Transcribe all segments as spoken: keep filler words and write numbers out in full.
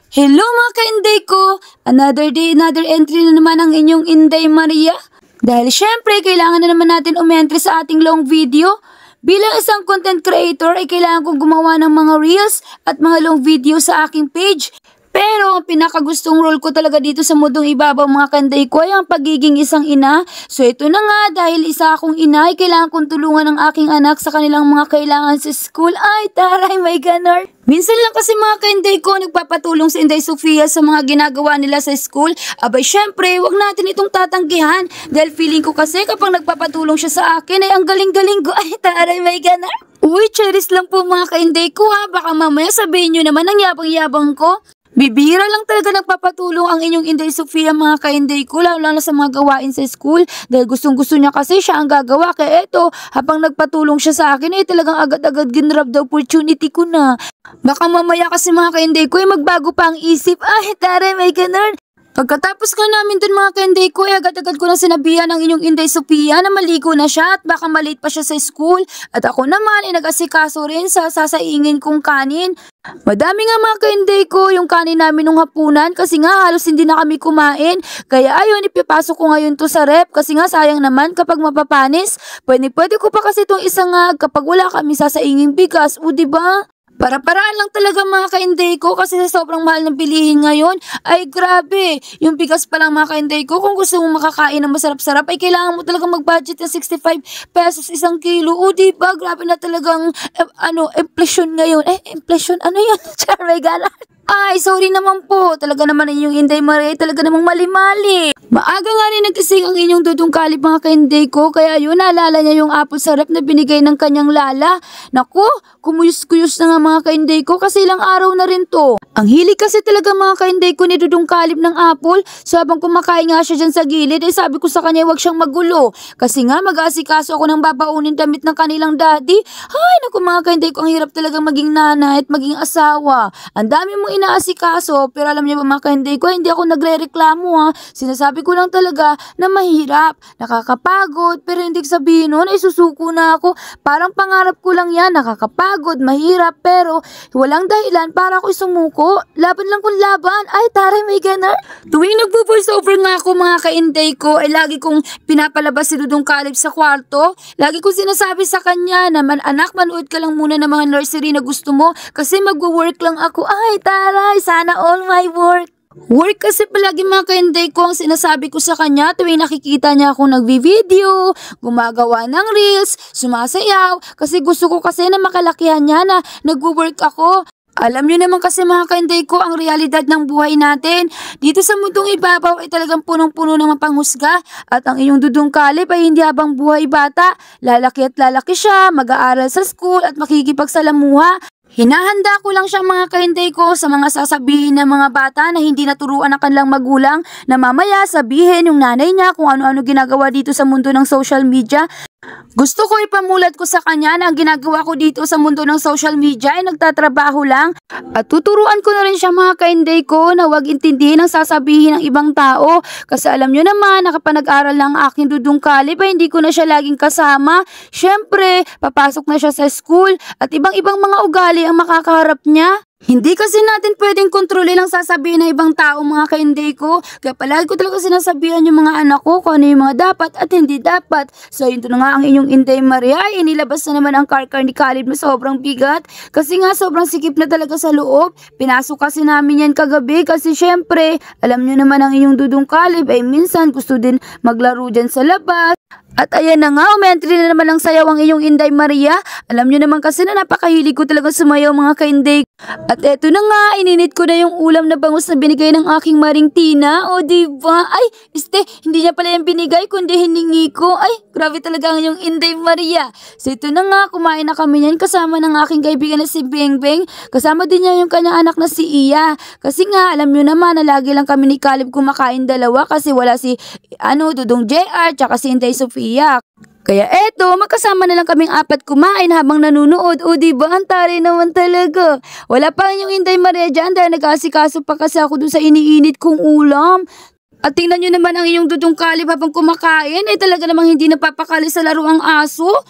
Hello mga ka-Inday ko! Another day, another entry na naman ang inyong Inday Maria. Dahil syempre, kailangan na naman natin umentry sa ating long video. Bilang isang content creator, ay kailangan kong gumawa ng mga reels at mga long video sa aking page. Pero ang pinakagustong role ko talaga dito sa mundong ibabaw mga kanday ko ay ang pagiging isang ina. So ito na nga, dahil isa akong ina ay kailangan kong tulungan ng aking anak sa kanilang mga kailangan sa school. Ay taray, may ganar. Minsan lang kasi mga kainday ko nagpapatulong si Inday Sofia sa mga ginagawa nila sa school. Abay syempre, wag natin itong tatanggihan. Dahil feeling ko kasi kapag nagpapatulong siya sa akin ay ang galing-galing ko. Ay taray, may ganar. Uy, cheris lang po mga kainday ko ha. Baka mamaya sabihin nyo naman ang yabang-yabang ko. Bibira lang talaga nagpapatulong ang inyong Inday Sofia mga ka-Inday ko, lalo na sa mga gawain sa school. Dahil gustong gusto niya kasi siya ang gagawa. Kaya eto, habang nagpatulong siya sa akin ay talagang agad-agad ginrab the opportunity ko na. Baka mamaya kasi mga ka-Inday ko ay magbago pa ang isip. Ay tare, may ganun. Pagkatapos ka namin dun mga ka-Inday ko, ay agad-agad ko na sinabihan ng inyong Inday Sofia na maligo na siya at baka malate pa siya sa school. At ako naman ay nag-asikaso rin sa sasaingin kong kanin. Madami nga mga ka-Inday ko yung kanin namin nung hapunan kasi nga halos hindi na kami kumain. Kaya ayun, ipipasok ko ngayon to sa rep kasi nga sayang naman kapag mapapanis. Pwede pwede ko pa kasi itong isang nga kapag wala kami sasainging bigas, o diba? Para-paraan lang talaga mga ka-Inday ko kasi sa sobrang mahal ng bilihin ngayon. Ay grabe, yung bigas pa lang mga ka-Inday ko, kung gusto mong makakain ng masarap-sarap ay kailangan mo talaga mag-budget ng sixty-five pesos isang kilo. O diba, grabe na talagang eh, ano, inflation ngayon. Eh, inflation, ano yun? Charay gala. Ay, sorry naman po. Talaga naman inyong Inday Maria, talaga namang mali-mali. Maaga nga rin nagkising ang inyong dudong kalip mga ka-Inday ko. Kaya yun, naalala niya yung apple syrup na binigay ng kanyang lala. Naku, kumuyos-kuyos na nga mga ka-Inday ko kasi ilang araw na rin to. Ang hilig kasi talaga mga ka-Inday ko ni dudong kalip ng apple. So habang kumakain nga siya dyan sa gilid, ay sabi ko sa kanya huwag siyang magulo. Kasi nga mag-aasikaso ako ng babaunin damit ng kanilang daddy. Ay, naku mga ka-Inday ko, ang hirap talaga maging nanay at maging asawa. Ang dami mong inaasikaso, pero alam niyo ba mga ka-Inday ko, hindi ako nagre-reklamo ha. Sinasabi ko lang talaga na mahirap, nakakapagod, pero hindi sabihin nun ay susuko na ako. Parang pangarap ko lang yan, nakakapagod, mahirap, pero walang dahilan para ako sumuko. Laban lang kung laban. Ay taray, may ganar. Tuwing nagpo-voice over nga ako mga ka-Inday ko, ay lagi kong pinapalabas si Dudong Kalib sa kwarto. Lagi kong sinasabi sa kanya na man, anak, manood ka lang muna ng mga nursery na gusto mo kasi magwo-work lang ako. Ay taray, sana all my work. Work kasi palagi mga ka-Inday ko ang sinasabi ko sa kanya tuwing nakikita niya akong nagvi-video, gumagawa ng reels, sumasayaw, kasi gusto ko kasi na makalakihan niya na nagwo-work ako. Alam niyo naman kasi mga ka-Inday ko ang realidad ng buhay natin. Dito sa mundong ibabaw ay talagang punong-puno ng mapanghusga at ang iyong Dudong Kalip ay hindi habang buhay bata. Lalaki at lalaki siya, mag-aaral sa school at makikipagsalamuha. Hinahanda ko lang siya mga ka-Inday ko sa mga sasabihin ng mga bata na hindi naturuan ng kanilang magulang na mamaya sabihin yung nanay niya kung ano-ano ginagawa dito sa mundo ng social media. Gusto ko ipamulat ko sa kanya na ang ginagawa ko dito sa mundo ng social media ay nagtatrabaho lang. At tuturuan ko na rin siya mga ka-Inday ko na huwag intindihin ang sasabihin ng ibang tao. Kasi alam nyo naman na kapag nag-aral lang aking Dudong Kalip ay hindi ko na siya laging kasama. Siyempre, papasok na siya sa school at ibang-ibang mga ugali ang makakaharap niya. Hindi kasi natin pwedeng kontrolin ang sasabihin ng ibang tao mga ka-Inday ko. Kaya palagi ko talaga sinasabihan yung mga anak ko kung ano yung mga dapat at hindi dapat. So yun na nga ang inyong Inday Maria. Ay inilabas na naman ang car-car ni Kalib na sobrang bigat. Kasi nga sobrang sikip na talaga sa loob. Pinasok kasi namin yan kagabi kasi syempre alam nyo naman ang inyong Dudong Kalib ay minsan gusto din maglaro dyan sa labas. At ayan na nga, umentry na naman ang sayaw ang inyong Inday Maria. Alam nyo naman kasi na napakahilig ko talaga sumayaw mga ka-Inday. At eto na nga, ininit ko na yung ulam na bangus na binigay ng aking Maring Tina. O diba? Ay, este, hindi niya pala yung binigay kundi hiningi ko. Ay, grabe talaga ang inyong Inday Maria. So ito na nga, kumain na kami niyan kasama ng aking kaibigan na si Bengbeng. Kasama din niya yung kanyang anak na si Iya. Kasi nga, alam nyo naman na lagi lang kami ni Kalib kumakain dalawa kasi wala si ano, Dudong J R tsaka si Inday Sofia. Kaya eto, magkasama na lang kaming apat kumain habang nanunood. O diba, ang tari naman talaga. Wala pa yung Inday Maria dyan dahil nag-asikaso pa kasi ako dun sa iniinit kong ulam. At tingnan nyo naman ang iyong Dudong Kalib habang kumakain. Eh talaga namang hindi napapakali sa laro ang aso.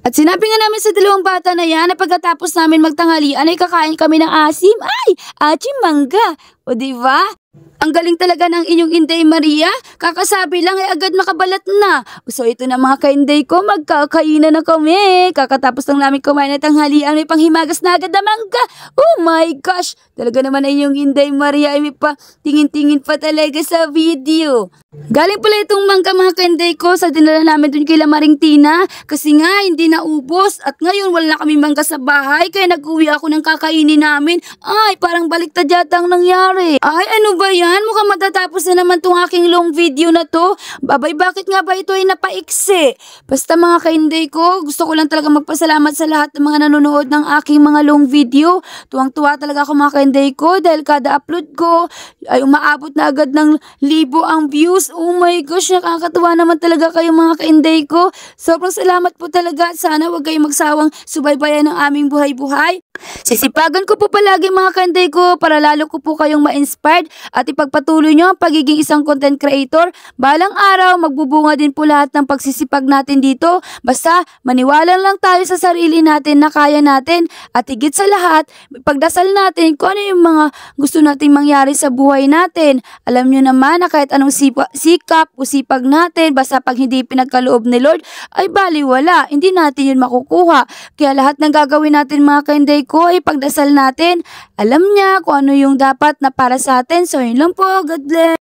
At sinabi nga namin sa dalawang bata na yan na pagkatapos namin magtanghalian ay kakain kami ng asim. Ay, asim mangga. O diba? Ang galing talaga ng inyong Inday Maria. Kakasabi lang ay agad nakabalat na. So ito na mga ka-Inday ko, magkakainan na kami. Kakatapos lang namin kumain ng tanghalian, may panghimagas na agad na mangga. Oh my gosh! Talaga naman ay inyong Inday Maria ay may pa tingin-tingin pa talaga sa video. Galing pala itong mangga mga ka-Inday ko sa dinala namin dun kay Lamaring Tina. Kasi nga hindi naubos at ngayon wala na kami mangga sa bahay kaya nag-uwi ako ng kakainin namin. Ay, parang baliktad yata ang nangyari. Ay, ano ba yan? Mukhang matatapos na naman tong aking long video na to. Babay, bakit nga ba ito ay napaiksi? Basta mga ka-Inday ko, gusto ko lang talaga magpasalamat sa lahat ng mga nanonood ng aking mga long video. Tuwang-tuwa talaga ako mga ka-Inday ko dahil kada upload ko ay umaabot na agad ng libo ang views. Oh my gosh, nakakatuwa naman talaga kayo mga ka-Inday ko. Sobrang salamat po talaga. Sana huwag kayong magsawang subaybayan ng aming buhay-buhay. Sisipagan ko po palagi mga ka-Inday ko para lalo ko po kayong ma-inspired at ipagpatuloy nyo ang pagiging isang content creator. Balang araw, magbubunga din po lahat ng pagsisipag natin dito. Basta, maniwala lang tayo sa sarili natin na kaya natin. At higit sa lahat, pagdasal natin kung ano yung mga gusto nating mangyari sa buhay natin. Alam nyo naman na kahit anong sipa, sikap o sipag natin, basta pag hindi pinagkaloob ni Lord, ay baliwala. Hindi natin yun makukuha. Kaya lahat ng gagawin natin mga ka-Inday ko ay pagdasal natin. Alam niya kung ano yung dapat na para sa atin. So yun lang po. God bless.